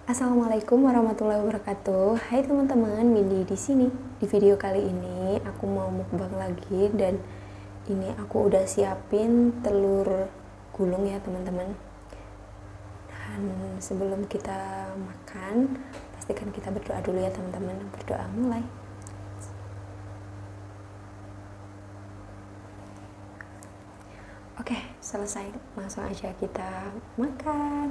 Assalamualaikum warahmatullahi wabarakatuh. Hai teman-teman, Windy di sini. Di video kali ini aku mau mukbang lagi dan ini aku udah siapin telur gulung ya teman-teman. Dan sebelum kita makan, pastikan kita berdoa dulu ya teman-teman. Berdoa mulai. Oke, selesai. Langsung aja kita makan.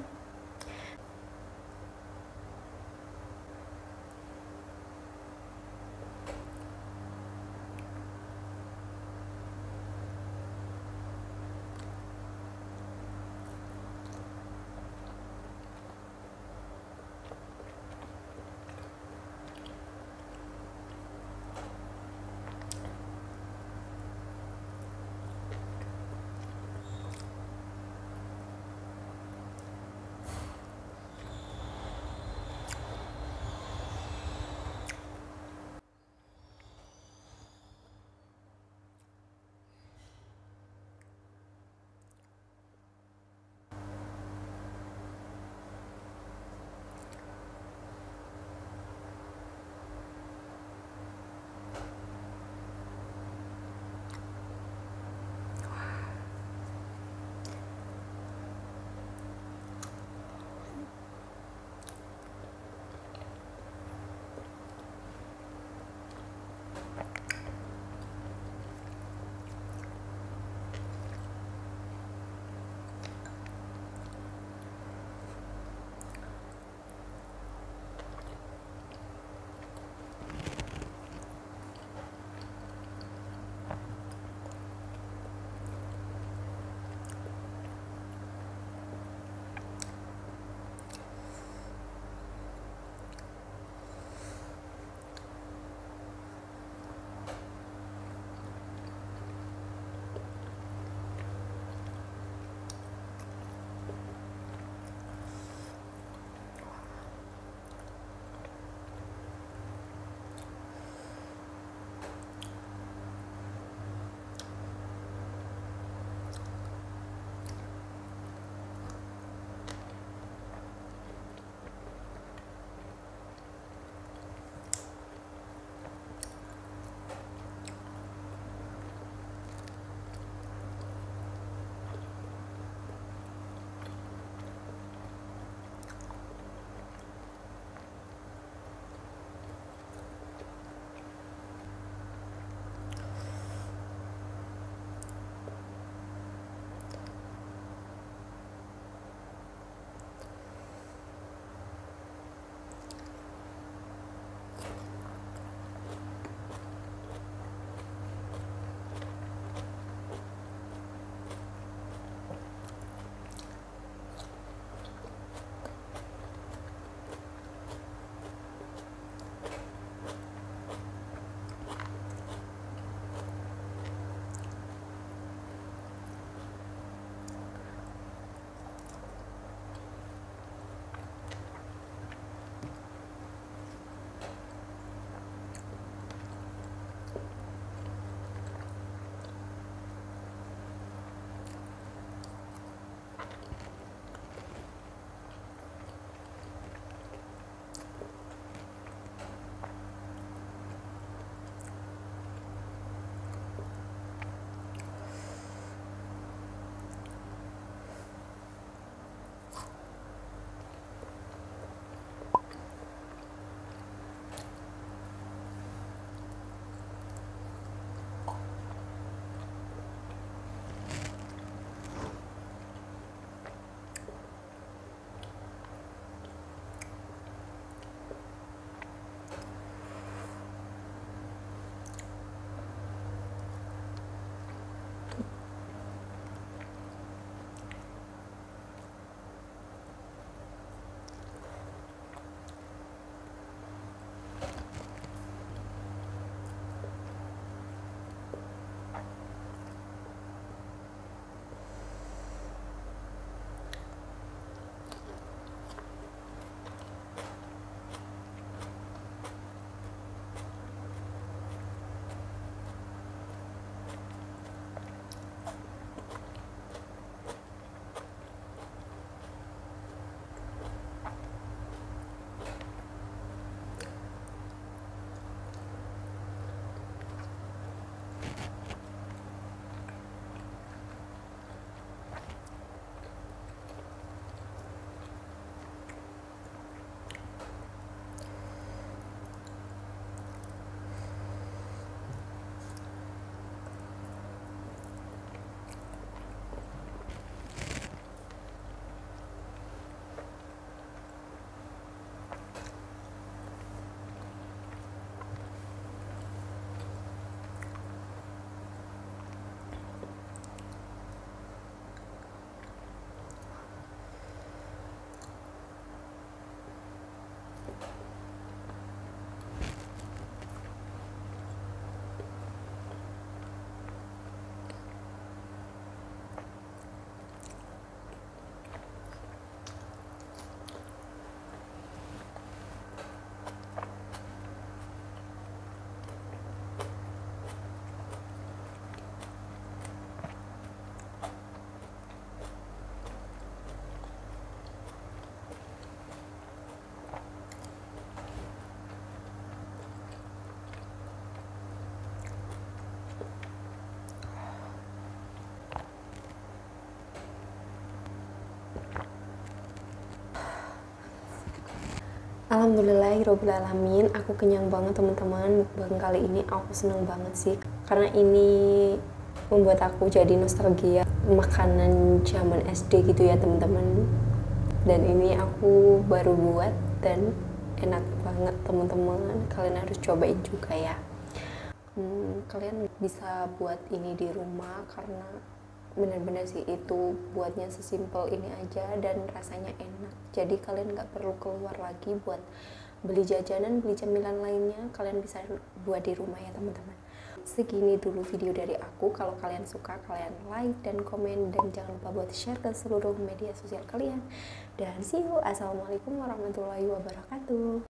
Alhamdulillahirobbilalamin, aku kenyang banget teman-teman. Mukbang kali ini aku seneng banget sih, karena ini membuat aku jadi nostalgia makanan zaman SD gitu ya teman-teman. Dan ini aku baru buat dan enak banget teman-teman. Kalian harus cobain juga ya. Kalian bisa buat ini di rumah karena benar-benar sih itu buatnya sesimpel ini aja dan rasanya enak. Jadi kalian nggak perlu keluar lagi buat beli jajanan, beli cemilan lainnya. Kalian bisa buat di rumah ya teman-teman. Segini dulu video dari aku. Kalau kalian suka, kalian like dan komen, dan jangan lupa buat share ke seluruh media sosial kalian. Dan see you. Assalamualaikum warahmatullahi wabarakatuh.